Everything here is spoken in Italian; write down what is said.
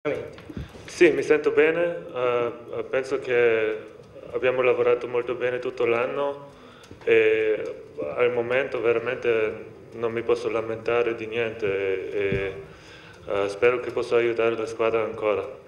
Sì, mi sento bene, penso che abbiamo lavorato molto bene tutto l'anno e al momento veramente non mi posso lamentare di niente e spero che possa aiutare la squadra ancora.